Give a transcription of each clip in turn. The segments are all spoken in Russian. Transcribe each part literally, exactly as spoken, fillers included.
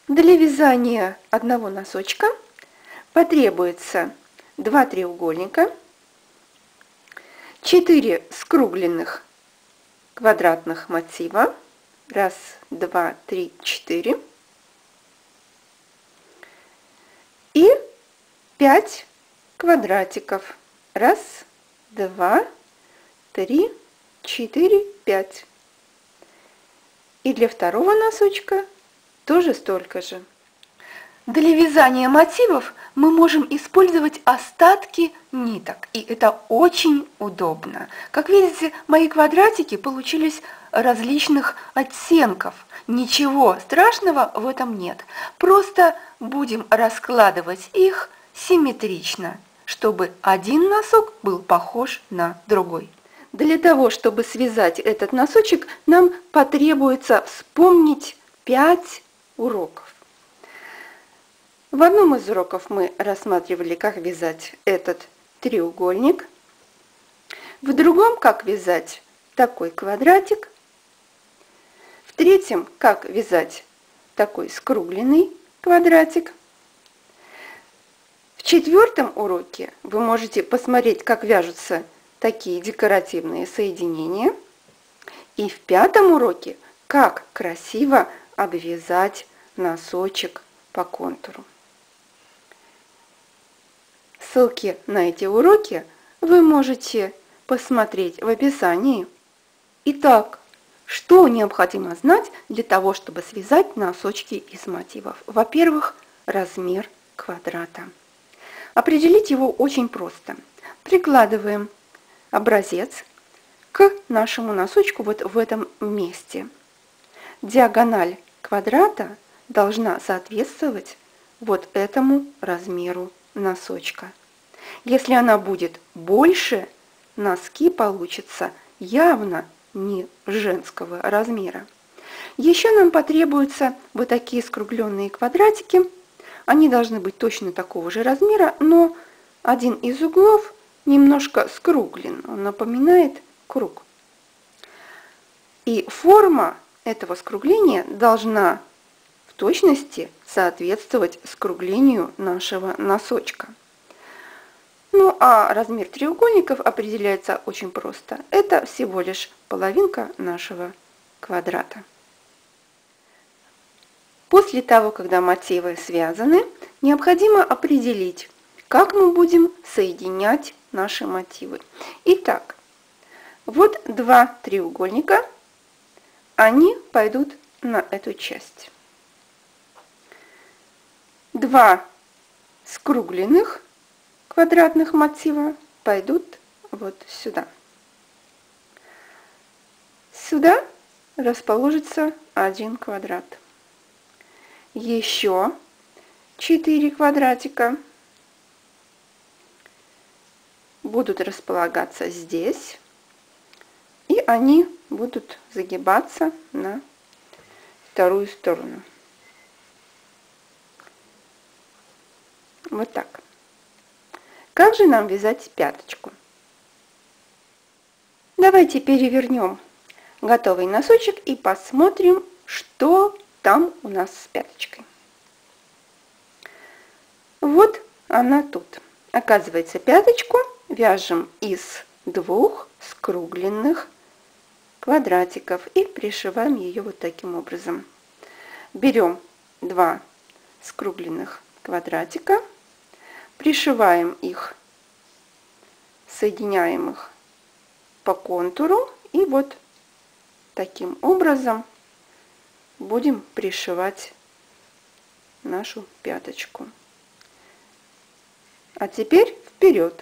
Для вязания одного носочка потребуется два треугольника, четыре скругленных квадратных мотива, раз, два, три, четыре, и пять квадратиков, раз, два, три, четыре, пять. И для второго носочка тоже столько же. Для вязания мотивов мы можем использовать остатки ниток, и это очень удобно. Как видите, мои квадратики получились различных оттенков. Ничего страшного в этом нет. Просто будем раскладывать их симметрично, чтобы один носок был похож на другой. Для того, чтобы связать этот носочек, нам потребуется вспомнить пять уроков. В одном из уроков мы рассматривали, как вязать этот треугольник, в другом, как вязать такой квадратик, в третьем, как вязать такой скругленный квадратик. В четвертом уроке вы можете посмотреть, как вяжутся такие декоративные соединения. И в пятом уроке, как красиво обвязать носочек по контуру. Ссылки на эти уроки вы можете посмотреть в описании. Итак, что необходимо знать для того, чтобы связать носочки из мотивов? Во-первых, размер квадрата. Определить его очень просто. Прикладываем образец к нашему носочку вот в этом месте. Диагональ квадрата должна соответствовать вот этому размеру носочка. Если она будет больше, носки получатся явно не женского размера. Еще нам потребуются вот такие скругленные квадратики. Они должны быть точно такого же размера, но один из углов немножко скруглен, он напоминает круг. И форма этого скругления должна в точности соответствовать скруглению нашего носочка. Ну а размер треугольников определяется очень просто. Это всего лишь половинка нашего квадрата. После того, когда мотивы связаны, необходимо определить, как мы будем соединять наши мотивы. Итак, вот два треугольника, они пойдут на эту часть. Два скругленных квадратных мотива пойдут вот сюда. Сюда расположится один квадрат. Еще четыре квадратика будут располагаться здесь, и они будут загибаться на вторую сторону. Вот так. Как же нам вязать пяточку? Давайте перевернем готовый носочек и посмотрим, что там у нас с пяточкой. Вот она тут. Оказывается, пяточку вяжем из двух скругленных квадратиков и пришиваем ее вот таким образом. Берем два скругленных квадратика, пришиваем их, соединяем их по контуру и вот таким образом будем пришивать нашу пяточку. А теперь вперед!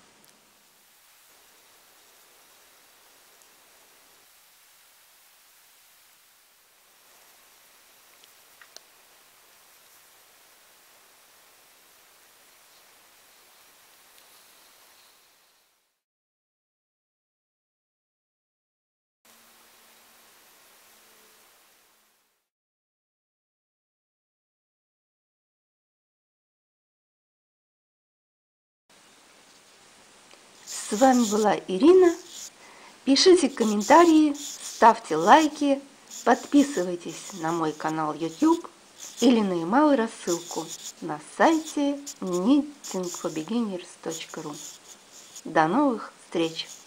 С вами была Ирина. Пишите комментарии, ставьте лайки, подписывайтесь на мой канал YouTube. или на email рассылку на сайте knitting for beginners точка ру. До новых встреч!